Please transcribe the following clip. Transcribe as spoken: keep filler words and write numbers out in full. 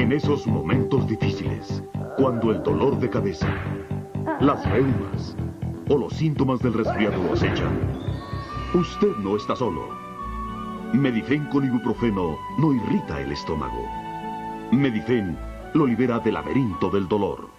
En esos momentos difíciles, cuando el dolor de cabeza, las reumas o los síntomas del resfriado lo acechan, usted no está solo. Medifen con ibuprofeno no irrita el estómago. Medifen lo libera del laberinto del dolor.